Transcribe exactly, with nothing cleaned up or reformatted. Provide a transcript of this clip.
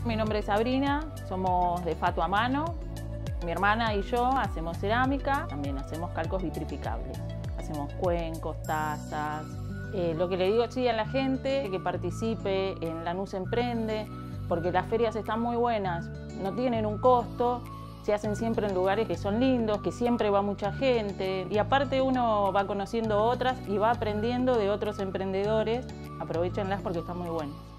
Mi nombre es Sabrina, somos de Fato a Mano. Mi hermana y yo hacemos cerámica, también hacemos calcos vitrificables. Hacemos cuencos, tazas. Eh, lo que le digo sí a la gente que participe en Lanús Emprende, porque las ferias están muy buenas, no tienen un costo, se hacen siempre en lugares que son lindos, que siempre va mucha gente y aparte uno va conociendo otras y va aprendiendo de otros emprendedores. Aprovechenlas porque están muy buenas.